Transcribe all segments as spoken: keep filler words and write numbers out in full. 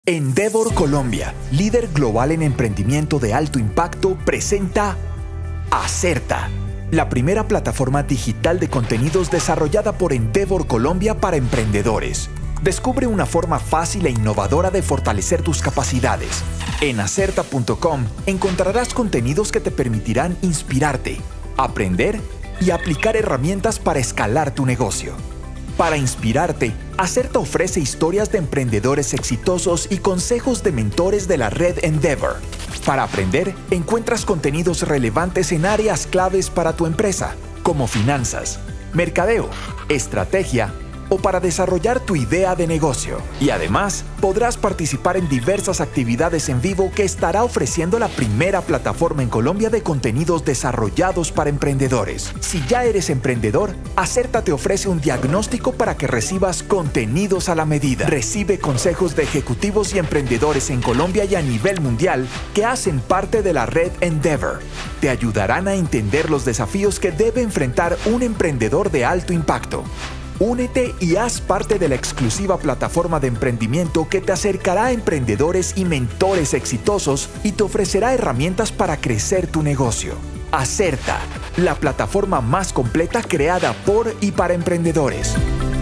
Endeavor Colombia, líder global en emprendimiento de alto impacto, presenta Acerta, la primera plataforma digital de contenidos desarrollada por Endeavor Colombia para emprendedores. Descubre una forma fácil e innovadora de fortalecer tus capacidades. En acerta punto com encontrarás contenidos que te permitirán inspirarte, aprender y aplicar herramientas para escalar tu negocio. Para inspirarte, Acerta ofrece historias de emprendedores exitosos y consejos de mentores de la red Endeavor. Para aprender, encuentras contenidos relevantes en áreas claves para tu empresa, como finanzas, mercadeo, estrategia o para desarrollar tu idea de negocio. Y además, podrás participar en diversas actividades en vivo que estará ofreciendo la primera plataforma en Colombia de contenidos desarrollados para emprendedores. Si ya eres emprendedor, Acerta te ofrece un diagnóstico para que recibas contenidos a la medida. Recibe consejos de ejecutivos y emprendedores en Colombia y a nivel mundial que hacen parte de la red Endeavor. Te ayudarán a entender los desafíos que debe enfrentar un emprendedor de alto impacto. Únete y haz parte de la exclusiva plataforma de emprendimiento que te acercará a emprendedores y mentores exitosos y te ofrecerá herramientas para crecer tu negocio. Acerta, la plataforma más completa creada por y para emprendedores.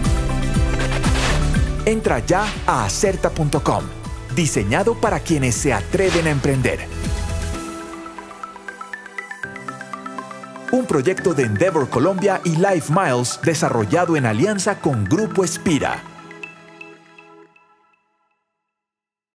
Entra ya a acerta punto com, diseñado para quienes se atreven a emprender. Un proyecto de Endeavor Colombia y Life Miles desarrollado en alianza con Grupo Espira.